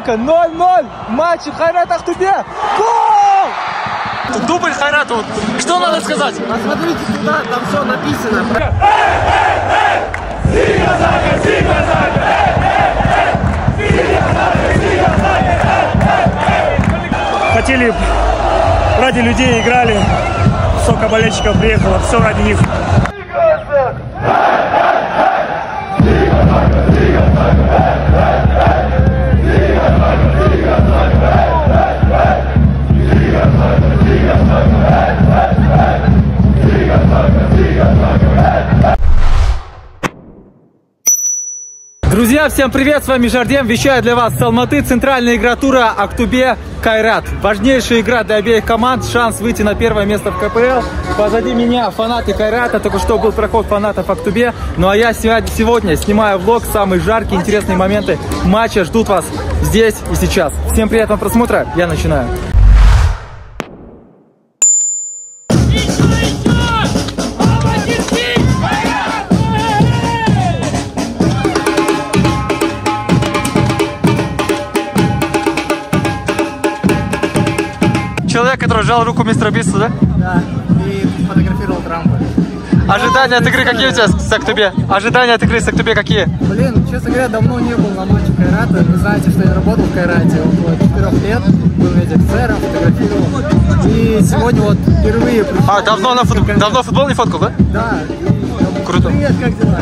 Стименко, 0-0. Матч Хайрат Актубе. Гол! Дубль Хайрату. Что надо сказать? Посмотрите туда, там все написано. Хотели, ради людей играли, столько болельщиков приехало, все ради них. Друзья, всем привет, с вами Жардем, вещаю для вас с Алматы, центральная игра-тура Актубе Кайрат. Важнейшая игра для обеих команд, шанс выйти на первое место в КПЛ. Позади меня фанаты Кайрата, только что был проход фанатов Актубе. Ну а я сегодня снимаю влог, самые жаркие, интересные моменты матча ждут вас здесь и сейчас. Всем приятного просмотра, я начинаю. Человек, который сжал руку мистера Биста, да? Да, и фотографировал Трампа. Ожидания от игры какие у тебя с Актубе? Ожидания от игры с Актубе какие? Блин, честно говоря, давно не был на матче Кайрата. Вы знаете, что я работал в Кайрате около 4 лет. Был медиа-офицером, фотографировал. И сегодня вот впервые пришел. А, давно футбол не фоткал, да? Да. Круто. Привет, как дела?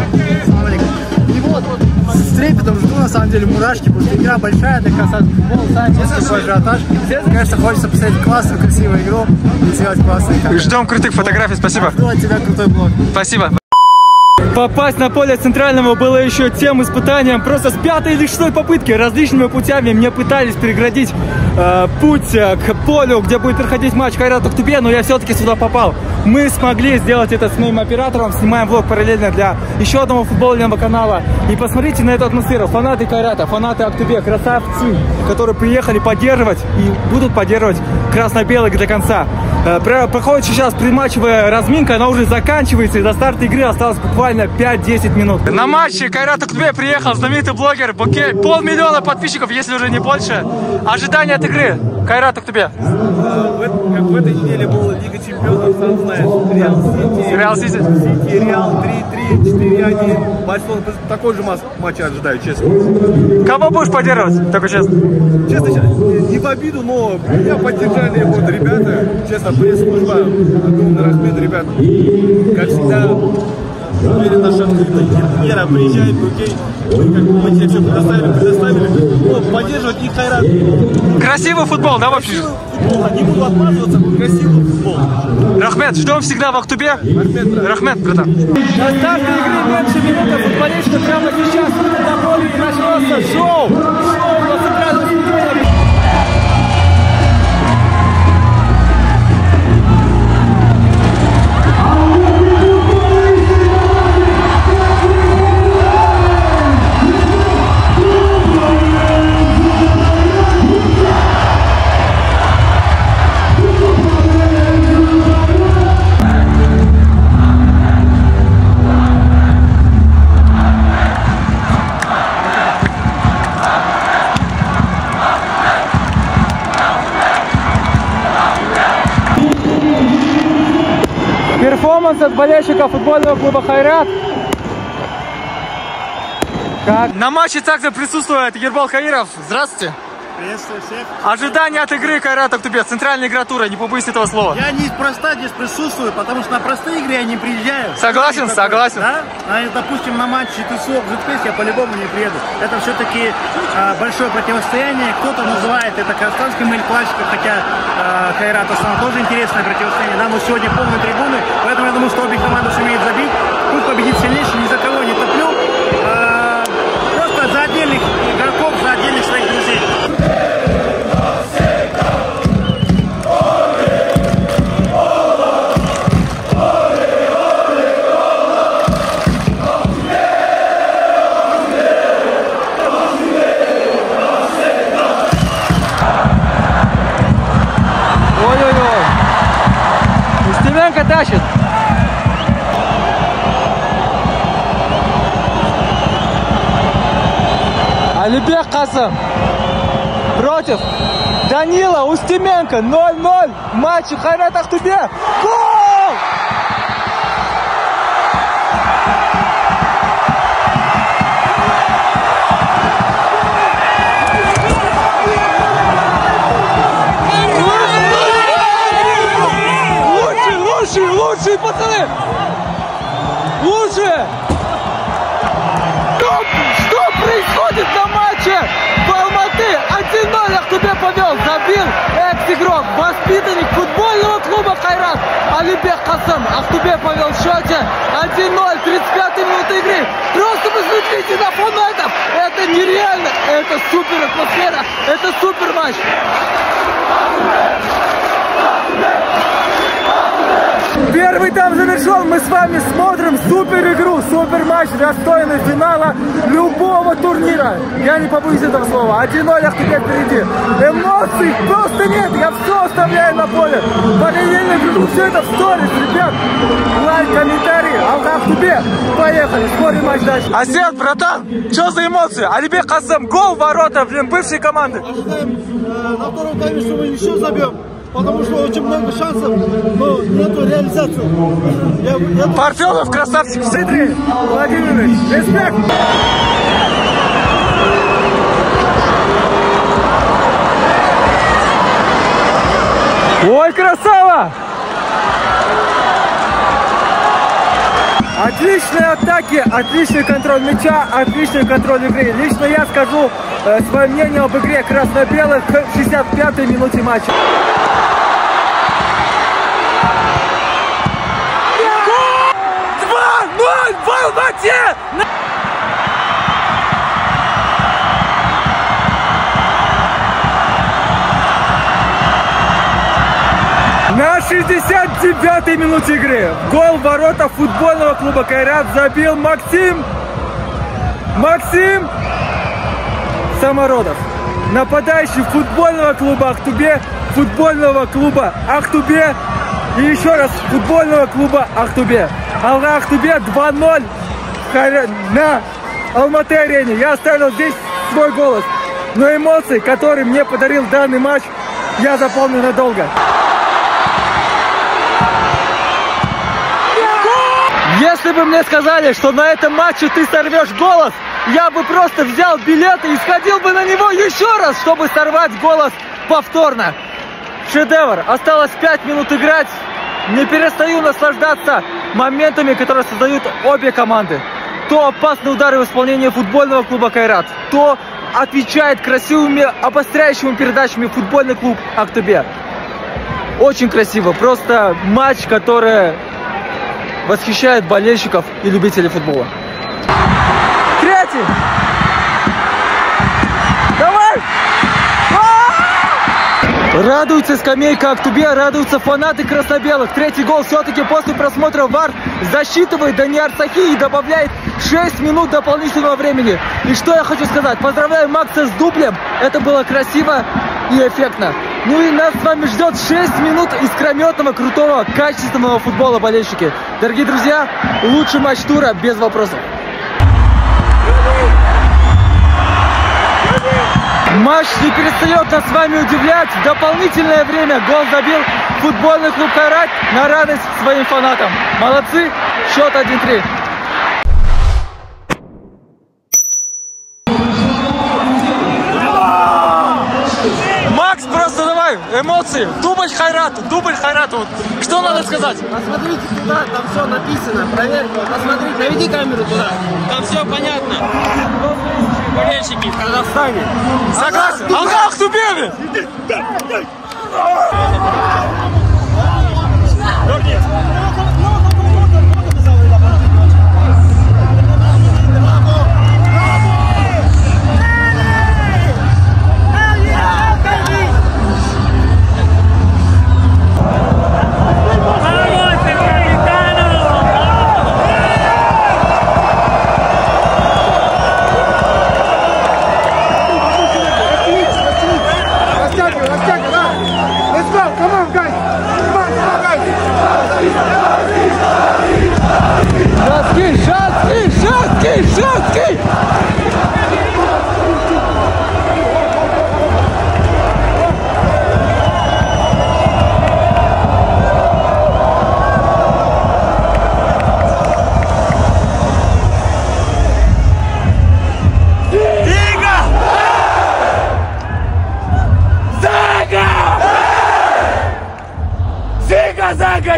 И вот, с трепетом жду, на самом деле, мурашки, потому что игра большая, для красоты футбола, знаете, есть такой ажиотаж. Конечно, хочется посмотреть классную, красивую игру и сделать классные кадры. Ждем крутых фотографий, спасибо. Жду от тебя крутой блог. Спасибо. Попасть на поле центрального было еще тем испытанием. Просто с 5-й или 6-й попытки различными путями мне пытались переградить путь к полю, где будет проходить матч Кайрат Актубе, но я все-таки сюда попал. Мы смогли сделать это с моим оператором, снимаем влог параллельно для еще одного футбольного канала. И посмотрите на эту атмосферу. Фанаты Кайрата, фанаты Актубе, красавцы, которые приехали поддерживать и будут поддерживать красно-белых до конца. Проходит сейчас предматчевая разминка, она уже заканчивается, и до старта игры осталось буквально 5-10 минут. На матче Кайрат Актубе приехал знаменитый блогер, 500 000 подписчиков, если уже не больше. Ожидания от игры Кайрат Актубе. Как в этой неделе была Лига Чемпионов, сам знаешь, Реал Сити. Реал 3-3, 4-1. Барселона такой же матч ожидаю, честно. Кого будешь поддерживать, только честно? Честно, не в обиду, но меня поддержали вот ребята, честно, пресс-служба, огромный Рахмет, ребят, как всегда, уверен, наша Вера приезжает, окей, мы тебе все предоставили, но поддерживать их Кайрат. Красивый футбол, да, вообще? Красивый футбол, не буду отмазываться, красивый футбол. Рахмет, ждем всегда в Актубе. Рахмет, братан. На старте игры меньше минуты, футболисты прямо сейчас на поле и начнется шоу. Шоу на центральном стадионе. Перформанс от болельщиков футбольного клуба Хайрат. Как? На матче также присутствует Ербал Каиров. Здравствуйте. Приветствую всех. Ожидания от игры Кайрат Актубе. Центральная игра тура, не побоюсь этого слова. Я неспроста здесь присутствую, потому что на простые игры я не приезжаю. Согласен, согласен. Да? А, допустим, на матче ТСО ЖТС я по-любому не приеду. Это все-таки большое противостояние. Кто-то называет это казахстанским или классикой, хотя Кайрат Астана тоже интересное противостояние. Да, но сегодня полные трибуны, поэтому я думаю, что обе команды сумеют забить. Пусть победит сильнейший, ни за кого не топлю. Просто за отдельных игроков, за отдельных своих друзей. Стименко тащит. Алибек Касым. против Данила Устименко. 0-0 в матче Хайрат Ахтубе. Гол! Лучшие, пацаны! Лучше! Что происходит на матче в Алматы? 1-0 Ахтубе повел, забил экс-игрок, воспитанник футбольного клуба Хайрат Алибек Касым. Ахтубе повел в счете 1-0, 35-й минуты игры. Просто посмотрите на фон этого. Это нереально, это супер атмосфера, это супер матч. Первый тайм завершен, мы с вами смотрим супер игру, супер матч, достойный финала любого турнира. Я не побоюсь этого слова. 1-0 Ахтубе впереди. Эмоций просто нет, я все оставляю на поле. Параллельно вижу все это в сторис, ребят. Лайк, комментарий, Ахтубе. Поехали, смотрим матч дальше. Асет, братан, что за эмоции? Алибек Касым, гол в ворота, блин, бывшей команды. Ожидаем на втором тайме, что мы еще забьем. Потому что очень много шансов, но нету реализации. Парфенов, красавчик. Дмитрий Владимирович, респект. Ой, красава! Отличные атаки, отличный контроль мяча, отличный контроль игры. Лично я скажу свое мнение об игре красно-белых в 65-й минуте матча. 2-0 в Алмате! На 69-й минуте игры гол в ворота футбольного клуба Кайрат забил Максим Самородов, нападающий футбольного клуба Ахтубе, и еще раз футбольного клуба Ахтубе. Алга Ахтубе 2-0 на Алматы-арене. Я оставил здесь свой голос, но эмоции, которые мне подарил данный матч, я запомню надолго. Если бы мне сказали, что на этом матче ты сорвешь голос, я бы просто взял билеты и сходил бы на него еще раз, чтобы сорвать голос повторно. Шедевр. Осталось 5 минут играть. Не перестаю наслаждаться моментами, которые создают обе команды. То опасные удары в исполнении футбольного клуба Кайрат, то отвечает красивыми обостряющими передачами футбольный клуб Ахтубе. Очень красиво. Просто матч, который восхищает болельщиков и любителей футбола. Третий! Давай! Радуется скамейка Ахтубе, радуются фанаты красно-белых. Третий гол все-таки после просмотра ВАР засчитывает Даниар Сахи и добавляет 6 минут дополнительного времени. И что я хочу сказать? Поздравляю Макса с дублем. Это было красиво и эффектно. Ну и нас с вами ждет 6 минут искрометного, крутого, качественного футбола, болельщики. Дорогие друзья, лучший матч тура без вопросов. Матч не перестает нас с вами удивлять. В дополнительное время гол забил футбольный клуб Кайрат на радость своим фанатам. Молодцы, счет 1-3. Макс, просто давай, эмоции. Дубль Хайрату. Вот. Что надо сказать? Посмотрите туда, там все написано. Проверь, посмотри, наведи камеру туда. Там все понятно. Болельщики в Казахстане. Согласен. Алга Ахтубе! Let's go, come on.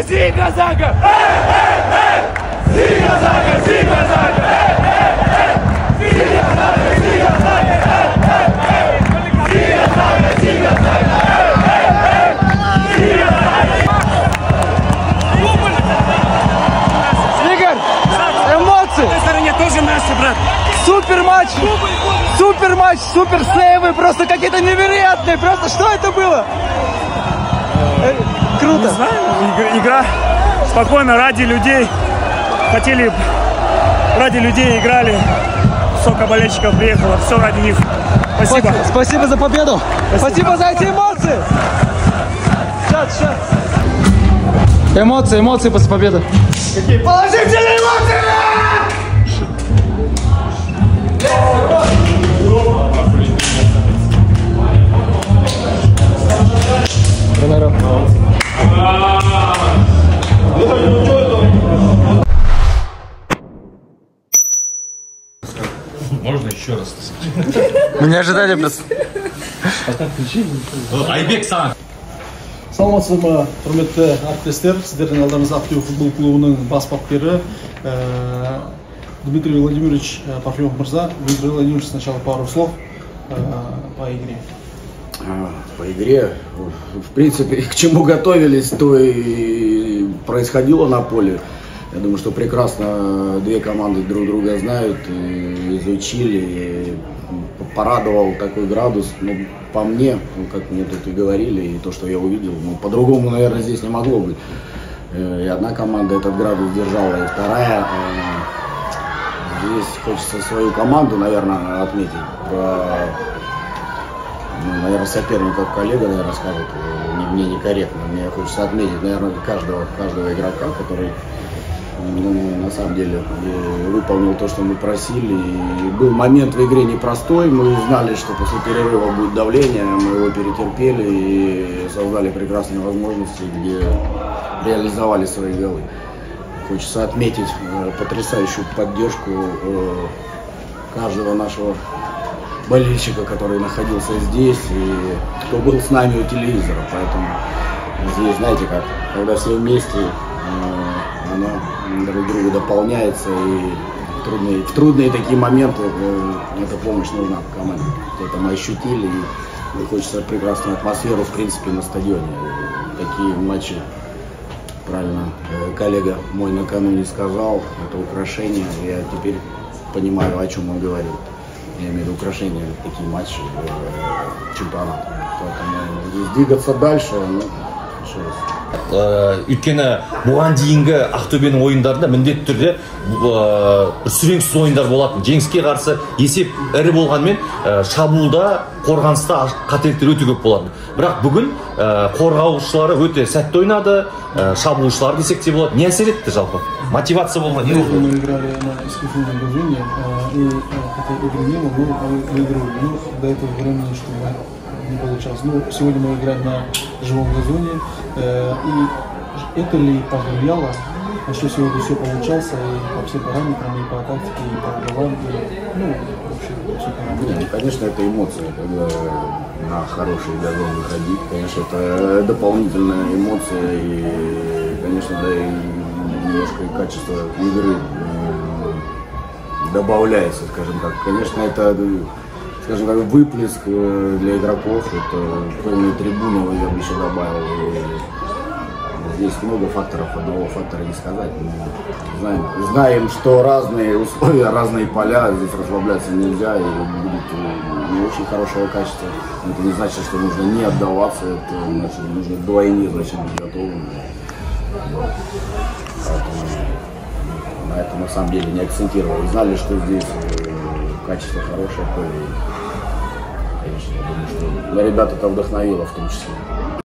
Ziga Zaga! Ziga Zaga! Ziga Zaga! Ziga Zaga! Ziga Zaga! Ziga Zaga! Ziga Zaga! Игорь, эмоции! На стороне тоже наши, брат. Супер матч! Супер матч! Супер сейвы! Просто какие-то невероятные! Просто что это было? Круто! Не знаю, игра спокойно, ради людей. Хотели, ради людей играли. Столько болельщиков приехало, все ради них. Спасибо. Спасибо за победу! Спасибо за эти эмоции! Сейчас. Эмоции после победы. Какие положительные эмоции! Можно еще раз? Мы не ожидали просто. Айбек Сан. Саламатсыздар ма, құрметті әріптестер, сіздердің алдарыңызда Ақтөбе футбол клубының бас бапкері Дмитрий Владимирович Парфимов мырза. Дмитрий Владимирович, сначала пару слов по игре. По игре, в принципе, к чему готовились, то и происходило на поле. Я думаю, что прекрасно две команды друг друга знают, и изучили, и порадовал такой градус. Ну, по мне, как мне тут и говорили, и то, что я увидел, по-другому, наверное, здесь не могло быть. И одна команда этот градус держала, и вторая. Здесь хочется свою команду, наверное, отметить. Наверное, соперников коллега, наверное, скажет, мне некорректно. Мне хочется отметить, наверное, каждого игрока, который на самом деле выполнил то, что мы просили. И был момент в игре непростой. Мы знали, что после перерыва будет давление. Мы его перетерпели и создали прекрасные возможности, где реализовали свои голы. Хочется отметить потрясающую поддержку каждого нашего болельщика, который находился здесь и кто был с нами у телевизора. Поэтому здесь, знаете как, когда все вместе, оно друг другу дополняется, и в трудные такие моменты эта помощь нужна команде. Это мы ощутили, и хочется прекрасную атмосферу, в принципе, на стадионе. Такие матчи, правильно коллега мой накануне сказал, это украшение. Я теперь понимаю, о чем он говорил. Я имею в виду украшения, такие матчи чемпионата. Поэтому двигаться дальше, еще раз. Өйткені бұған дейінгі Ақтөбенің ойындарында міндетті түрде сүреңсіз ойындар болатын. Жеңіске қарсы есеп ірі болғанмен шабуылда, қорғаныста қателіктер өте көп болады. Бірақ бүгін қорғаушылары өте сәтті ойнады, шабуылшылар десек те болады. Не әсер етті жалпы? Мотивация болған. Мы играли на искусственном газоне, и хотя игры не было, но выиграли. До этого времени, чтобы не получалось. Но сегодня мы играем на живом газоне, и это ли повлияло, на что сегодня все получалось, и по всем параметрам, и по тактике, и по голам, и, вообще все параметры. Конечно, это эмоции, когда на хороший газон выходить, конечно, это дополнительная эмоция, и, конечно, да, и немножко и качество игры добавляется, скажем так. Конечно, это, скажем так, выплеск для игроков, это полные трибуны, я бы еще добавил. И здесь много факторов, одного фактора не сказать. Мы знаем, что разные условия, разные поля, здесь расслабляться нельзя, и будет не очень хорошего качества. Это не значит, что нужно не отдаваться, это значит, нужно вдвойне, значит, быть готовым. Поэтому на это на самом деле не акцентировали. Знали, что здесь качество хорошее, то и, конечно, я думаю, что ребят это вдохновило в том числе.